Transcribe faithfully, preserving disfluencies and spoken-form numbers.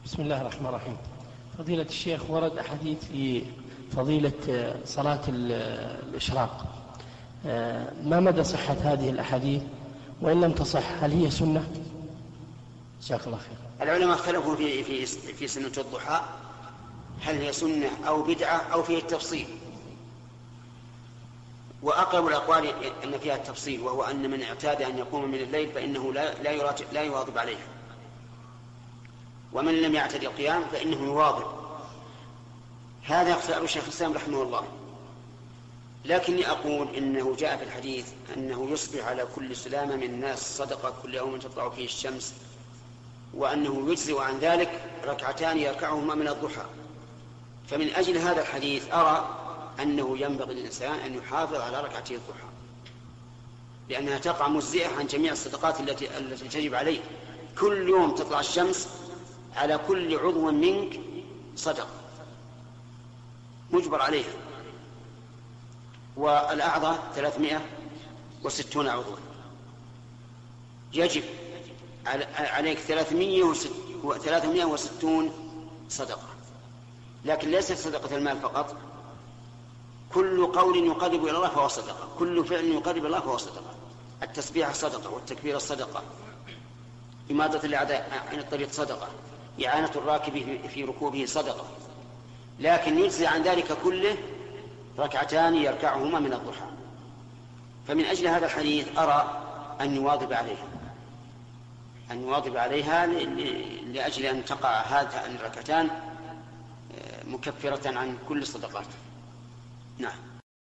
بسم الله الرحمن الرحيم. فضيلة الشيخ، ورد أحاديث في فضيلة صلاة الإشراق، ما مدى صحة هذه الأحاديث؟ وإن لم تصح هل هي سنة؟ جزاك الله خير. العلماء اختلفوا في في في سنة الضحى، هل هي سنة أو بدعة أو فيه التفصيل، وأقرب الأقوال أن فيها التفصيل، وهو أن من اعتاد أن يقوم من الليل فإنه لا لا لا يواظب عليها، ومن لم يعتد القيام فإنه يواظب. هذا اختيار شيخ الإسلام رحمه الله. لكني أقول إنه جاء في الحديث أنه يصبح على كل سلامة من الناس صدقة كل يوم تطلع فيه الشمس، وأنه يجزئ عن ذلك ركعتان يركعهما من الضحى. فمن أجل هذا الحديث أرى أنه ينبغي للإنسان أن يحافظ على ركعتي الضحى، لأنها تقع مجزئة عن جميع الصدقات التي التي تجب عليه. كل يوم تطلع الشمس على كل عضو منك صدقة مجبر عليها، والأعضاء ثلاثمائة وستون عضوا، يجب عليك ثلاثمائة وستون صدقة. لكن ليست صدقة المال فقط، كل قول يقرب إلى الله فهو صدقة، كل فعل يقرب إلى الله فهو صدقة. التسبيح صدقة، والتكبير صدقة، إماطة الأعداء عن الطريق صدقة، إعانة الراكب في ركوبه صدقة. لكن يجزي عن ذلك كله ركعتان يركعهما من الضحى. فمن أجل هذا الحديث أرى أن يواظب عليها أن يواظب عليها لأجل أن تقع هذه الركعتان مكفرة عن كل الصدقات. نعم.